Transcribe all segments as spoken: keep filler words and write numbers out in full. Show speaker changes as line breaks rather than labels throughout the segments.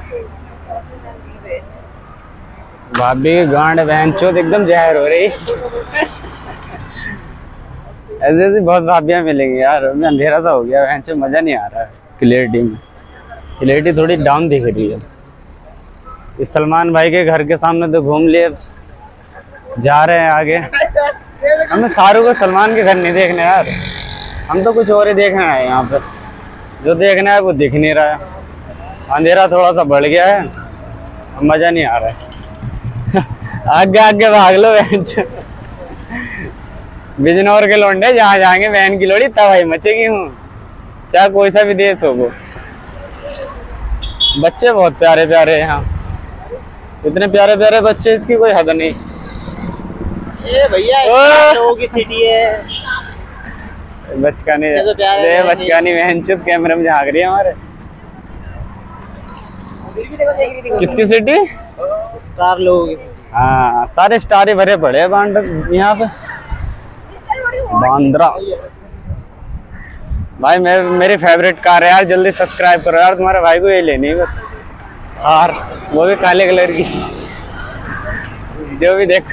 भाभी की गांड बहन चोद एकदम जहर हो रही। ऐसे ऐसी बहुत भाभियां मिलेंगी यार। मैं अंधेरा सा हो गया, बहन चोद मजा नहीं आ रहा है। क्लियरिटी में क्लियरिटी थोड़ी डाउन दिख रही है। इस सलमान भाई के घर के सामने तो घूम लिए, जा रहे हैं आगे। हमें शाहरुख और सलमान के घर नहीं देखने यार, हम तो कुछ और ही देखने आए यहाँ पे। जो देखना है वो दिख नहीं रहा है। अंधेरा थोड़ा सा बढ़ गया है, मजा नहीं आ रहा है। आगे आगे भाग लो बहन। बिजनौर के लौंडे जहाँ जाएंगे बहन की लोड़ी तबाही मचेगी हूँ, चाहे कोई सा भी देश हो। वो बच्चे बहुत प्यारे प्यारे हैं यहाँ, इतने प्यारे प्यारे बच्चे, इसकी कोई हद नहीं।
ये भैया लोगों की सिटी है।
बचकानी तो बचकानी बहन चुप कैमरे में झाँक रही है हमारे। किसकी सिटी?
स्टार लोगों की।
हाँ सारे स्टार ही भरे पड़े हैं बांद्रा यहाँ पे। बांद्रा भाई मैं मेरी फेवरेट कार है यार, जल्दी सब्सक्राइब करो यार। तुम्हारे भाई को ये लेनी है बस, हार, वो भी काले कलर की। जो भी देख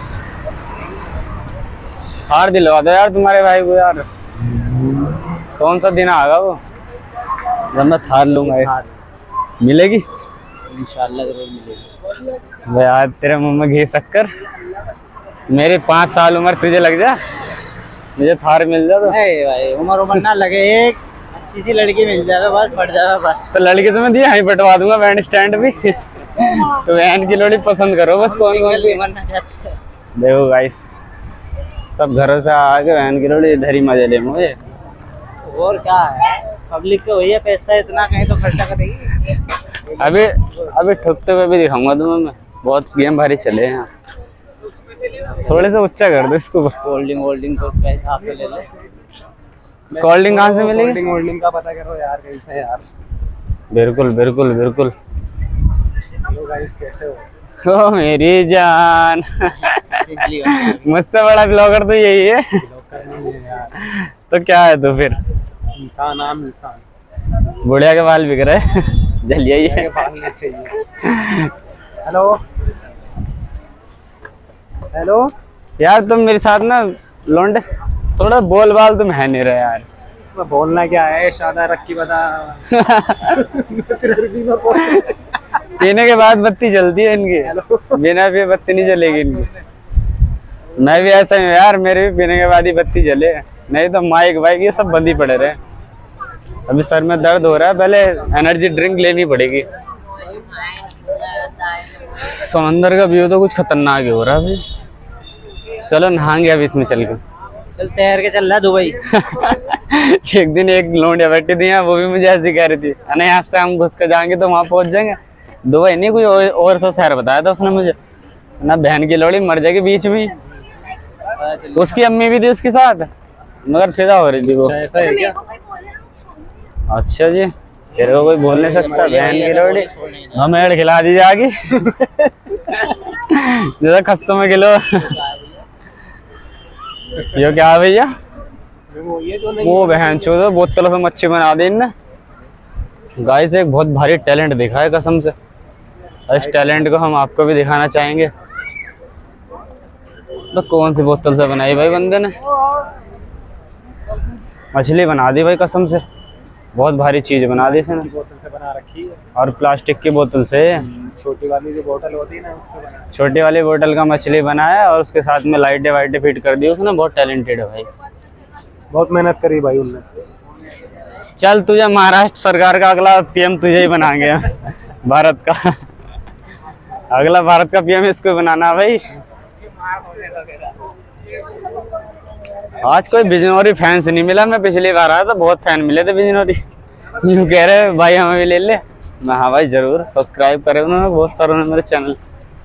हार दिलवा दो यार तुम्हारे भाई को यार। कौन सा दिन आएगा वो जब मैं थार लूंगा? मिलेगी
इंशाल्लाह जरूर मिलेगी।
भाई यार तेरे मुंह में घी शक्कर, मेरी पाँच साल उम्र तुझे लग जा, मुझे थार मिल जा। तो
नहीं भाई उम्र उम्र ना लगे, एक अच्छी सी लड़की मिल जाए बस, बढ़ जाए बस।
तो लड़की तो मैं दिया यहीं पटवा दूंगा बैंड स्टैंड भी। तो बहन की लोड़ी पसंद करो बस। कौन कौन सी देखो गाइस, सब घरों से आके बहन की लोड़ी इधर ही मजे ले मुझे।
और क्या है, पब्लिक को भैया पैसा इतना कहीं तो खर्चा करेगी।
अभी अभी ठुकते हुए भी दिखाऊंगा तुम्हें मैं, बहुत गेम भारी चले हैं। थोड़े से ऊंचा कर दो इसको।
कोल्डिंग वोल्डिंग तो क्या हिसाब से ले ले।
कोल्डिंग कहाँ से मिलेगी?
कोल्डिंग वोल्डिंग का पता करो यार कैसे यार।
बिल्कुल बिल्कुल बिल्कुल।
हेलो गाइस कैसे हो?
ओ मेरी जान। मुझसे बड़ा ब्लॉगर तो यही है। तो क्या है तो फिर?
इंसान आम इंसान।
बुढ़िया के बाल बिक रहे। जल यही है।
हेलो हेलो
यार तुम मेरे साथ ना लौंडे थोड़ा बोल बाल तुम है नहीं रहे यार।
बोलना क्या है, शादा रखी बता।
पीने के बाद बत्ती जलती है इनकी, बिना पिए बत्ती नहीं जलेगी इनकी। मैं भी ऐसा ही यार, मेरे भी पीने के बाद ही बत्ती जले, नहीं तो माइक वाइक ये सब बंद ही पड़े रहे। अभी सर में दर्द हो रहा है, पहले एनर्जी ड्रिंक लेनी पड़ेगी। समंदर का व्यू तो कुछ खतरनाक ही हो रहा है अभी। चलो नहाएंगे अभी इसमें चल के।
चल तैर के चल रहा है दुबई।
एक दिन एक लौंडिया बैठी थी यहाँ, वो भी मुझे ऐसी कह रही थी, अरे यहाँ से हम घुस कर जाएंगे तो वहाँ पहुँच जाएंगे। दुबई नहीं, कुछ और, और सा शहर बताया था उसने मुझे ना। बहन की लोड़ी मर जाएगी बीच में। उसकी अम्मी भी थी उसके साथ, मगर फिदा हो रही थी वो।
ऐसा है क्या?
अच्छा जी, तेरे को कोई बोल नहीं सकता। बहन की लोड़ी हमें खिला दी जाएगी। जैसा खस्तों में किलो। यो क्या है भैया? वो बहन चोदो बोतलों से मच्छी बना दी इनने। गाइस एक बहुत भारी टैलेंट दिखा है कसम से। इस टैलेंट को हम आपको भी दिखाना चाहेंगे। तो कौन सी बोतल से बनाई भाई बंदे ने? मछली बना दी भाई कसम से, बहुत भारी चीज बना दी इसने।
बोतल से बना रखी है, और
प्लास्टिक की बोतल से,
छोटी वाली जो बोतल होती है ना उससे बना।
छोटी वाली बोतल का मछली बनाया और उसके साथ में लाइटें वाइटें फिट कर दी उसने। बहुत टैलेंटेड है भाई,
बहुत मेहनत करी भाई उनने।
चल तुझे महाराष्ट्र सरकार का अगला पीएम तुझे ही बनाएंगे। भारत का अगला भारत का पीएम इसको बनाना भाई। आज कोई बिजनौरी फैंस नहीं मिला। मैं पिछली बार आया था, बहुत फैन मिले थे बिजनौरी। यूँ कह रहे भाई हमें भी ले ले। मैं हाँ भाई जरूर, सब्सक्राइब करे उन्होंने बहुत सारे मेरे चैनल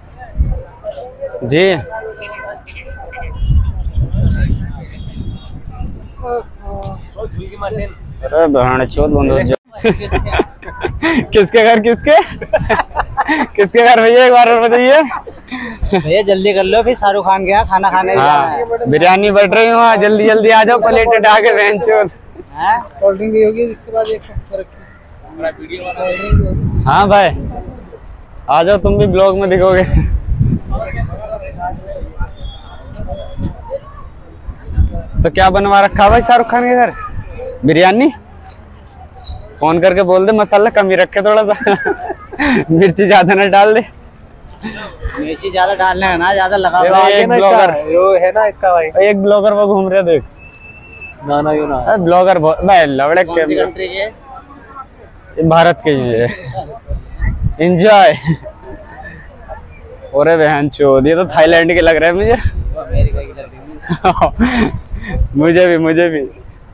जी। अरे बहन चोद बंद हो जा। किसके घर? किसके किसके घर भैया एक बार और बताइए।
भैया जल्दी कर लो, फिर शाहरुख खान के यहाँ खाना खाने जाना है।
बिरयानी बढ़ रही हूँ, जल्दी जल्दी आ जाओ, प्लेट उठा के बहन चोद।
कोल्ड ड्रिंक भी होगी इसके बाद एक।
हाँ भाई आ जाओ तुम भी ब्लॉग में दिखोगे। तो क्या बनवा रखा भाई शाहरुख खान के घर? बिरयानी? फोन करके बोल दे मसाला कम ही रखे थोड़ा सा। मिर्ची ज्यादा ना डाल दे।
मिर्ची ज्यादा डालने है ना, ज्यादा लगा
एक ब्लॉगर
वो है ना इसका भाई,
एक ब्लॉगर वो घूम रहे देख।
ना ना, यू ना
ब्लॉगर भाई लवड़े के
कंट्री के
भारत के ये एंजॉय। अरे बहन चोद, ये तो थाईलैंड के लग रहे हैं मुझे।
अमेरिका की लग रही है।
मुझे भी मुझे भी।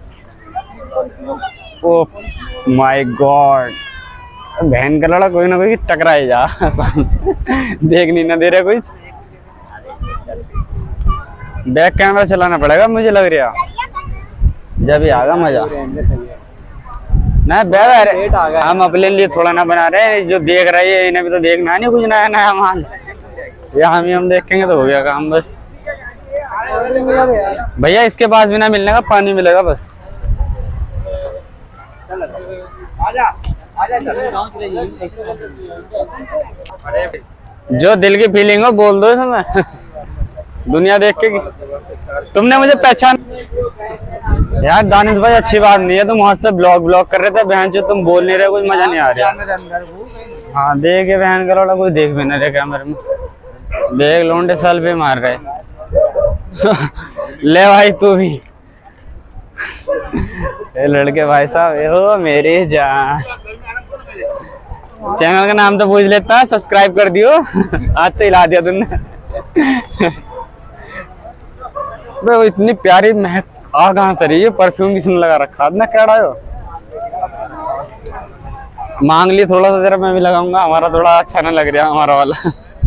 ओ माय गॉड, बहन का लड़ा कोई ना कोई टकराए जा। देख नहीं ना दे रहा कुछ। बैक कैमरा चलाना पड़ेगा मुझे लग रहा, जब ही आगा मजा। ना बैठ हम अपने लिए थोड़ा ना बना रहे हैं, जो देख रहे हैं इन्हें भी तो देखना नहीं कुछ नया नया माल। या हम ही हम देखेंगे तो हो गया काम बस। भैया इसके पास भी ना मिलने का, पानी मिलेगा बस। जो दिल की फीलिंग हो बोल दो इसमें। दुनिया देख के तुमने मुझे पहचान यार। दानिश भाई अच्छी बात नहीं है, तुम वहां से ब्लॉग ब्लॉग कर रहे थे बहन जो, तुम बोल नहीं रहे, कुछ मजा नहीं आ रहा। हाँ देखे बहन का लोड़ा, कुछ देख भी नहीं रहे कैमरे में। देख लोंडे साल पे मार रहे। ले भाई तू भी। ये लड़के भाई साहब हो मेरे जान। चैनल का नाम तो पूछ लेता, सब्सक्राइब कर दियो। आज तो हिला दिया तुमने। वो इतनी प्यारी महक आ कहाँ से रही है? परफ्यूम किसने लगा रखा? ना क्या हो मांग ली थोड़ा सा, जरा मैं भी लगाऊंगा। हमारा थोड़ा अच्छा ना लग रहा हमारा वाला।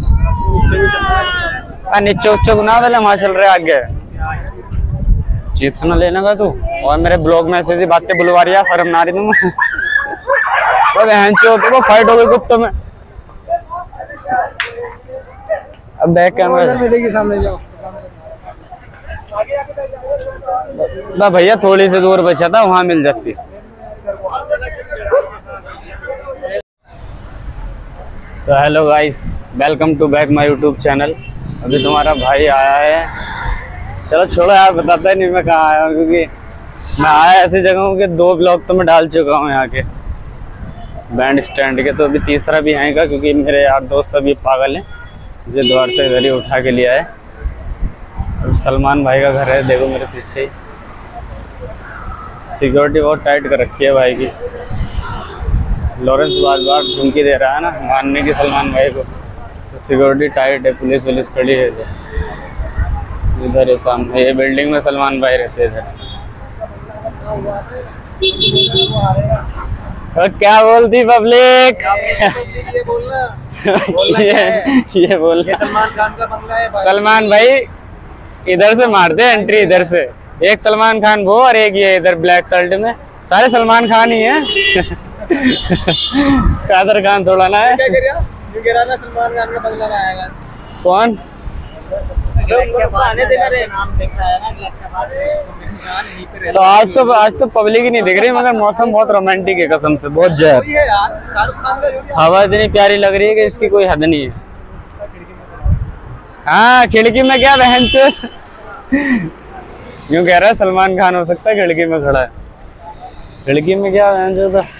नीचे उच्चे गुना वाले वहां चल रहे आगे। चिप्स ना लेने का तू, और मेरे ब्लॉग में ऐसी बातें बुलवा रही है, शर्म ना रही तुम? बहन चो तो फाइट हो गई कुत्तों में। अब बैक कैमरा मिलेगी सामने जाओ। ना भैया थोड़ी सी दूर बचा था, वहां मिल जाती। तो hello guys, welcome to back my YouTube channel. अभी तुम्हारा भाई आया है। चलो छोड़ो यार, बताता ही नहीं मैं कहाँ आया हूँ, क्योंकि मैं आया ऐसी जगहों के दो ब्लॉग तो मैं डाल चुका हूँ यहाँ के बैंड स्टैंड के। तो अभी तीसरा भी आएगा, क्योंकि मेरे यार दोस्त अभी पागल हैं, मुझे द्वार से इधर ही उठा के लिया है। अब सलमान भाई का घर है, देखो मेरे पीछे ही। सिक्योरिटी बहुत टाइट कर रखी है भाई की। लॉरेंस बार बार धमकी दे रहा है ना मानने की सलमान भाई को, तो सिक्योरिटी टाइट है, पुलिस वुलिस खड़ी है इधर है सामने। ये बिल्डिंग में सलमान भाई रहते इधर। तो क्या बोलती पब्लिक?
ये बोलना
ये ये बोल
सलमान खान का बंगला है।
सलमान भाई इधर से मारते हैं एंट्री, इधर से। एक सलमान खान वो और एक ये इधर ब्लैक शर्ट में, सारे सलमान खान ही हैं। कादर खान थोड़ा ना है।
क्या कह रहा? ये कह रहा ना सलमान खान का बंगला आएगा।
कौन? तो आज तो आज तो पब्लिक ही नहीं दिख रही, मगर मौसम बहुत रोमांटिक है कसम से, बहुत जहर। हवा इतनी प्यारी लग रही है कि इसकी कोई हद नहीं है। हाँ खिड़की में क्या बहन चो यूं कह रहा है सलमान खान हो सकता है खिड़की में खड़ा है। खिड़की में क्या बहन चो था।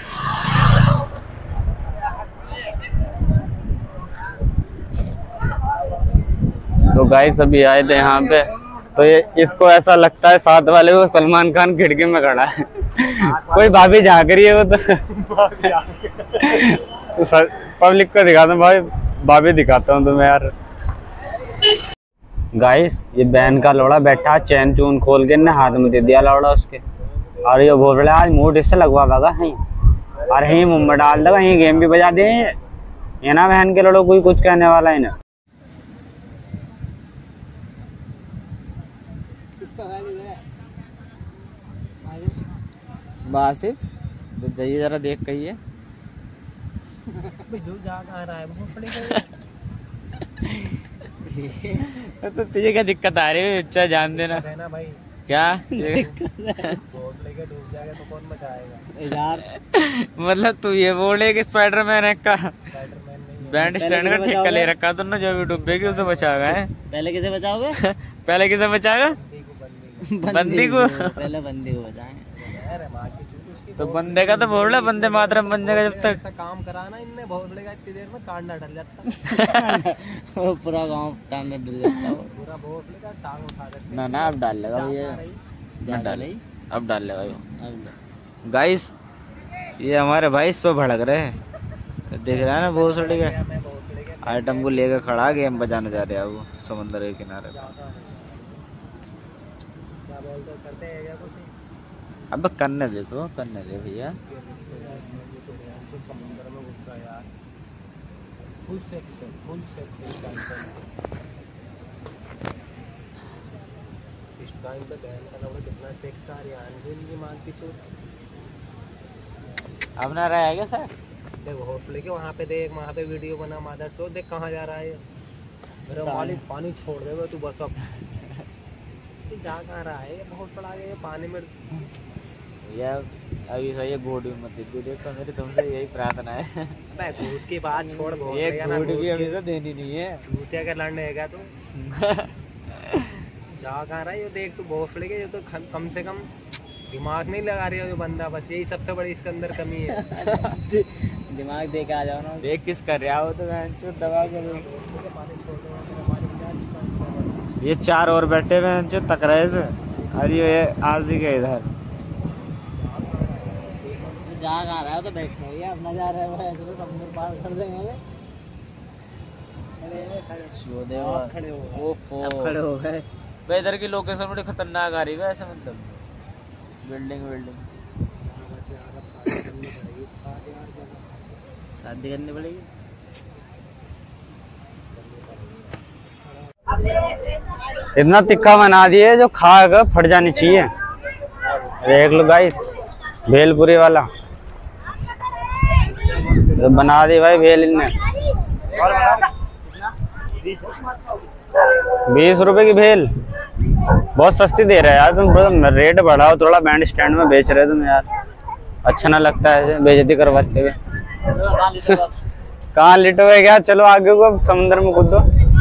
तो गाइस अभी आए थे यहाँ पे, तो ये इसको ऐसा लगता है साथ वाले को सलमान खान खिड़की में खड़ा है। कोई भाभी झांक रही है वो तो। तो पब्लिक को दिखाता हूँ भाई, भाभी दिखाता हूँ तुम्हें यार। गाइस ये बहन का लौड़ा बैठा, चैन चून खोल के ने हाथ में दे दिया लौड़ा उसके, और ये बोल रहा है आज मूड इससे लगवा पागा ही, और यहीं मुंह डाल देगा, यहीं गेम भी बजा दे। ये ना बहन के लड़ो कोई कुछ कहने वाला है ना। बासिफ तो जाइए जरा देख कहिए। तो तुझे क्या दिक्कत आ रही है? अच्छा जान देना भाई। क्या दिक्कत है? बोट लेके डूब जाएगा तो कौन बचाएगा यार? मतलब तू ये बोले कि स्पाइडरमैन है का? स्पाइडरमैन नहीं बैंड स्टैंड का ठेका ले रखा तुमने, जो भी डूबेगी उसे बचाएगा है।
पहले किसे बचाओगे?
पहले किसे बचाएगा? बंदी को।
पहले बंदी को बचाएंगे।
तो बंदे का तो बोल रहा, बंदे मातरम बन जाएगा जब तक।
ऐसा काम कराना इनने भोसले का, इतनी देर में कांडा डल जाता।
वो पूरा गांव टांग डल जाता है।
पूरा भोसले का टांग उठा देते।
ना ना अब डाल लेगा भैया,
जा डाले
अब डाल लेगा। गाइस ये हमारे भाई इस पे भड़क रहे हैं, देख रहा है ना भोसड़ी का आइटम को लेकर खड़ा, गेम बजाने जा रहे हैं वो समुद्र के किनारे। अब करने दे, तो करने दे भैया।
समुद्र में घुस गया यार, फुल सेक्स है, फुल सेक्स है इस टाइम पे। बहन का लोग कितना सेक्स आ रही है, इनकी मांग की चोट।
अब ना रहा है क्या सर?
देख हौसले के वहाँ पे देख, वहाँ पे वीडियो बना मादर सो, देख कहाँ जा रहा है मेरा मालिक। पानी छोड़ देगा तू बस, अब जा कहाँ रहा है, बहुत बड़ा ये पानी में
यार। अभी सही है, गोड भी मत दे, देखो मेरी तुमसे यही प्रार्थना है।
मैं दूध की बात छोड़,
ये गोड भी अभी तो देनी नहीं है,
चूतिया के लड़ने है क्या तू? जा कहाँ रहा है ये देख, तू भोसले के, ये तो कम से कम दिमाग नहीं लगा रही है जो बंदा, बस यही सबसे बड़ी इसके अंदर कमी है।
दिमाग दे के आ जाओ ना।
देख किस कर रहा हो, तो मैं दबा कर। ये चार और बैठे हुए हैं तक रहे से, अरे ये आज ही गए इधर।
जा कहाँ रहा है, तो बैठे ही अब मजा आ रहा है, ऐसे तो समुद्र पार कर देंगे।
खड़े हो
खड़े हो गए।
भाई इधर की लोकेशन बड़ी खतरनाक आ रही है ऐसे, मतलब बिल्डिंग बिल्डिंग
शादी करनी पड़ेगी।
इतना तिक्का बना दिए जो खा कर फट जानी चाहिए। देख लो गाइस, भेलपुरी वाला तो बना दी भाई भेल इनने। बीस रुपए की भेल बहुत सस्ती दे रहे हैं यार तुम, थोड़ा रेट बढ़ाओ, थोड़ा बैंड स्टैंड में बेच रहे तुम यार, अच्छा ना लगता है बेइज्जती करवाते हुए। कहाँ लिटो है क्या, चलो आगे को समुद्र में कूदो।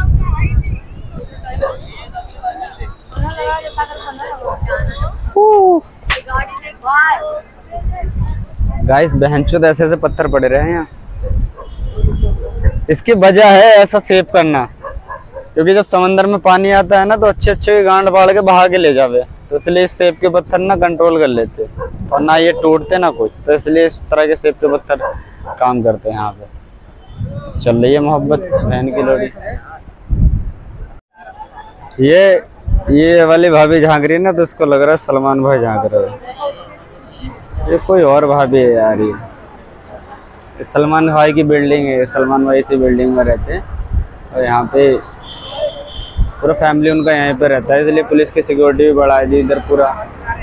गाइस बहनचोद ऐसे ऐसे पत्थर पड़े रहे हैं यहाँ, इसकी वजह है ऐसा सेव करना, क्योंकि जब समंदर में पानी आता है ना तो अच्छे अच्छे गांड बाढ़ के बहा के ले जावे, तो इसलिए इस सेब के पत्थर ना कंट्रोल कर लेते और ना ये टूटते ना कुछ, तो इसलिए इस तरह के सेब के पत्थर काम करते हैं यहाँ पे। चल रही है मोहब्बत बहन की लोड़ी। ये ये वाली भाभी झांक रही है ना, तो इसको लग रहा है सलमान भाई झांक रहे हैं। ये कोई और भाभी है यार, ये सलमान भाई की बिल्डिंग है, सलमान भाई इसी बिल्डिंग में रहते हैं और यहाँ पे पूरा फैमिली उनका यहीं पे रहता है, इसलिए पुलिस की सिक्योरिटी भी बढ़ा दी इधर, पूरा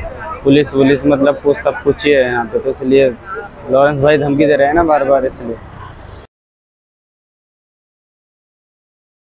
पुलिस पुलिस मतलब कुछ सब कुछ ही है यहाँ पे, तो इसलिए लॉरेंस भाई धमकी दे रहे हैं ना बार बार, इसलिए।